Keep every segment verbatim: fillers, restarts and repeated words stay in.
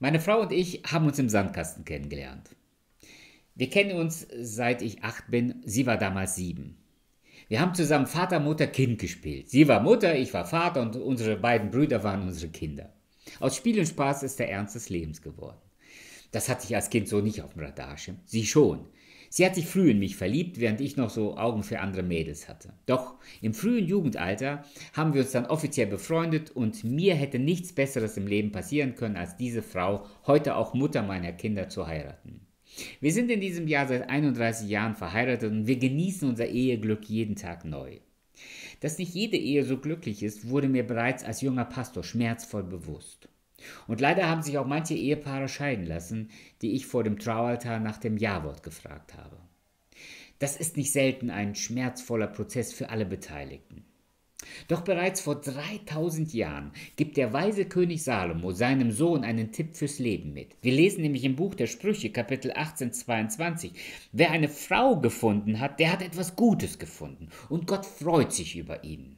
Meine Frau und ich haben uns im Sandkasten kennengelernt. Wir kennen uns seit ich acht bin, sie war damals sieben. Wir haben zusammen Vater, Mutter, Kind gespielt. Sie war Mutter, ich war Vater und unsere beiden Brüder waren unsere Kinder. Aus Spiel und Spaß ist der Ernst des Lebens geworden. Das hatte ich als Kind so nicht auf dem Radarschirm. Sie schon. Sie hat sich früh in mich verliebt, während ich noch so Augen für andere Mädels hatte. Doch im frühen Jugendalter haben wir uns dann offiziell befreundet und mir hätte nichts Besseres im Leben passieren können, als diese Frau, heute auch Mutter meiner Kinder, zu heiraten. Wir sind in diesem Jahr seit einunddreißig Jahren verheiratet und wir genießen unser Eheglück jeden Tag neu. Dass nicht jede Ehe so glücklich ist, wurde mir bereits als junger Pastor schmerzvoll bewusst. Und leider haben sich auch manche Ehepaare scheiden lassen, die ich vor dem Traualtar nach dem Ja-Wort gefragt habe. Das ist nicht selten ein schmerzvoller Prozess für alle Beteiligten. Doch bereits vor dreitausend Jahren gibt der weise König Salomo seinem Sohn einen Tipp fürs Leben mit. Wir lesen nämlich im Buch der Sprüche, Kapitel achtzehn, zweiundzwanzig. Wer eine Frau gefunden hat, der hat etwas Gutes gefunden und Gott freut sich über ihn.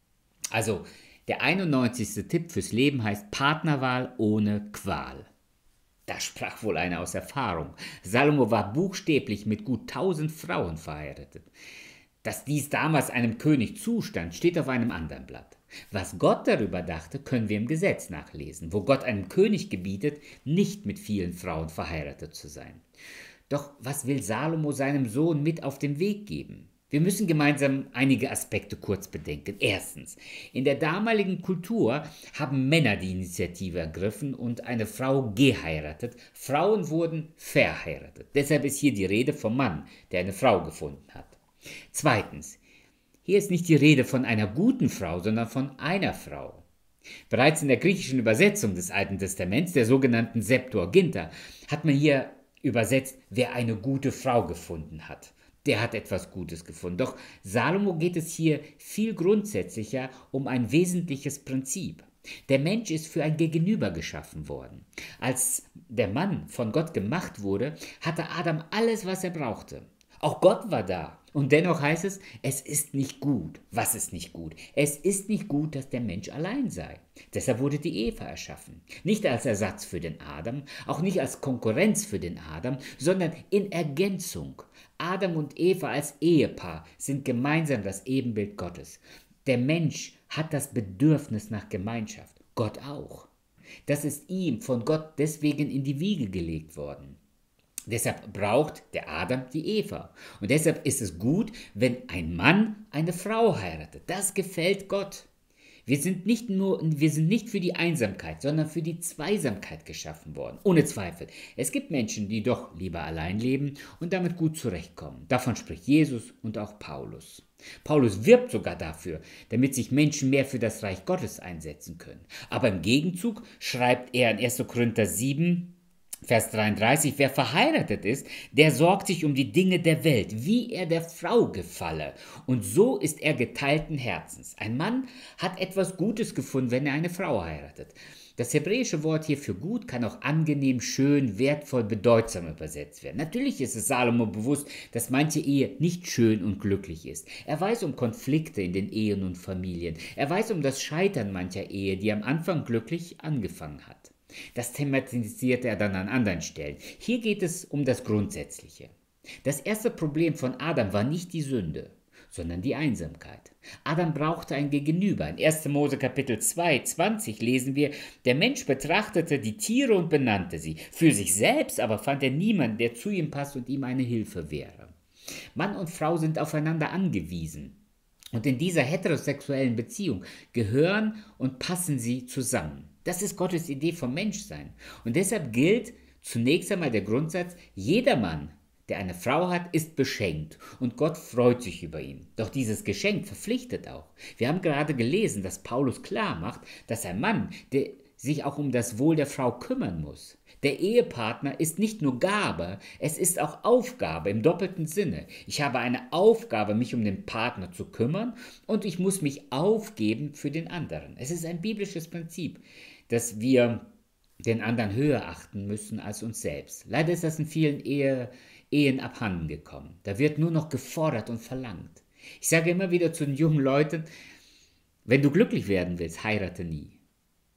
Also, der einundneunzigste Tipp fürs Leben heißt Partnerwahl ohne Qual. Da sprach wohl einer aus Erfahrung. Salomo war buchstäblich mit gut tausend Frauen verheiratet. Dass dies damals einem König zustand, steht auf einem anderen Blatt. Was Gott darüber dachte, können wir im Gesetz nachlesen, wo Gott einem König gebietet, nicht mit vielen Frauen verheiratet zu sein. Doch was will Salomo seinem Sohn mit auf den Weg geben? Wir müssen gemeinsam einige Aspekte kurz bedenken. Erstens, in der damaligen Kultur haben Männer die Initiative ergriffen und eine Frau geheiratet. Frauen wurden verheiratet. Deshalb ist hier die Rede vom Mann, der eine Frau gefunden hat. Zweitens, hier ist nicht die Rede von einer guten Frau, sondern von einer Frau. Bereits in der griechischen Übersetzung des Alten Testaments, der sogenannten Septuaginta, hat man hier übersetzt, wer eine gute Frau gefunden hat. Der hat etwas Gutes gefunden. Doch Salomo geht es hier viel grundsätzlicher um ein wesentliches Prinzip. Der Mensch ist für ein Gegenüber geschaffen worden. Als der Mann von Gott gemacht wurde, hatte Adam alles, was er brauchte. Auch Gott war da. Und dennoch heißt es, es ist nicht gut. Was ist nicht gut? Es ist nicht gut, dass der Mensch allein sei. Deshalb wurde die Eva erschaffen. Nicht als Ersatz für den Adam, auch nicht als Konkurrenz für den Adam, sondern in Ergänzung. Adam und Eva als Ehepaar sind gemeinsam das Ebenbild Gottes. Der Mensch hat das Bedürfnis nach Gemeinschaft. Gott auch. Das ist ihm von Gott deswegen in die Wiege gelegt worden. Deshalb braucht der Adam die Eva. Und deshalb ist es gut, wenn ein Mann eine Frau heiratet. Das gefällt Gott. Wir sind nicht nur, wir sind nicht für die Einsamkeit, sondern für die Zweisamkeit geschaffen worden. Ohne Zweifel. Es gibt Menschen, die doch lieber allein leben und damit gut zurechtkommen. Davon spricht Jesus und auch Paulus. Paulus wirbt sogar dafür, damit sich Menschen mehr für das Reich Gottes einsetzen können. Aber im Gegenzug schreibt er in erster Korinther sieben, Vers dreiunddreißig, wer verheiratet ist, der sorgt sich um die Dinge der Welt, wie er der Frau gefalle. Und so ist er geteilten Herzens. Ein Mann hat etwas Gutes gefunden, wenn er eine Frau heiratet. Das hebräische Wort hier für gut kann auch angenehm, schön, wertvoll, bedeutsam übersetzt werden. Natürlich ist es Salomo bewusst, dass manche Ehe nicht schön und glücklich ist. Er weiß um Konflikte in den Ehen und Familien. Er weiß um das Scheitern mancher Ehe, die am Anfang glücklich angefangen hat. Das thematisiert er dann an anderen Stellen. Hier geht es um das Grundsätzliche. Das erste Problem von Adam war nicht die Sünde, sondern die Einsamkeit. Adam brauchte ein Gegenüber. In erster Mose Kapitel zwei, zwanzig lesen wir, der Mensch betrachtete die Tiere und benannte sie. Für sich selbst aber fand er niemanden, der zu ihm passt und ihm eine Hilfe wäre. Mann und Frau sind aufeinander angewiesen. Und in dieser heterosexuellen Beziehung gehören und passen sie zusammen. Das ist Gottes Idee vom Menschsein. Und deshalb gilt zunächst einmal der Grundsatz, jeder Mann, der eine Frau hat, ist beschenkt und Gott freut sich über ihn. Doch dieses Geschenk verpflichtet auch. Wir haben gerade gelesen, dass Paulus klar macht, dass ein Mann, der sich auch um das Wohl der Frau kümmern muss. Der Ehepartner ist nicht nur Gabe, es ist auch Aufgabe im doppelten Sinne. Ich habe eine Aufgabe, mich um den Partner zu kümmern und ich muss mich aufgeben für den anderen. Es ist ein biblisches Prinzip, dass wir den anderen höher achten müssen als uns selbst. Leider ist das in vielen Ehe, Ehen abhanden gekommen. Da wird nur noch gefordert und verlangt. Ich sage immer wieder zu den jungen Leuten, wenn du glücklich werden willst, heirate nie.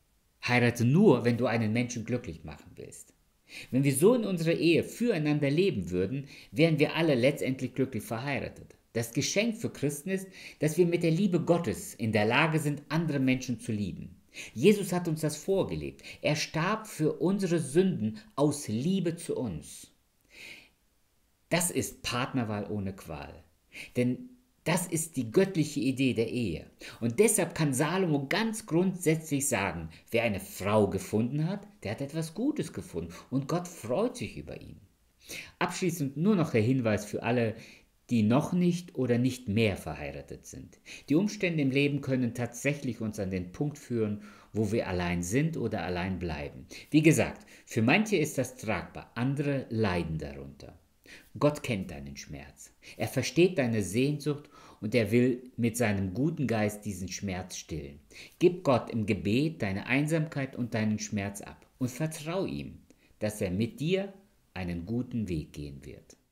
Heirate nur, wenn du einen Menschen glücklich machen willst. Wenn wir so in unserer Ehe füreinander leben würden, wären wir alle letztendlich glücklich verheiratet. Das Geschenk für Christen ist, dass wir mit der Liebe Gottes in der Lage sind, andere Menschen zu lieben. Jesus hat uns das vorgelebt. Er starb für unsere Sünden aus Liebe zu uns. Das ist Partnerwahl ohne Qual. Denn das ist die göttliche Idee der Ehe. Und deshalb kann Salomo ganz grundsätzlich sagen, wer eine Frau gefunden hat, der hat etwas Gutes gefunden und Gott freut sich über ihn. Abschließend nur noch der Hinweis für alle, die noch nicht oder nicht mehr verheiratet sind. Die Umstände im Leben können tatsächlich uns an den Punkt führen, wo wir allein sind oder allein bleiben. Wie gesagt, für manche ist das tragbar, andere leiden darunter. Gott kennt deinen Schmerz. Er versteht deine Sehnsucht und er will mit seinem guten Geist diesen Schmerz stillen. Gib Gott im Gebet deine Einsamkeit und deinen Schmerz ab und vertrau ihm, dass er mit dir einen guten Weg gehen wird.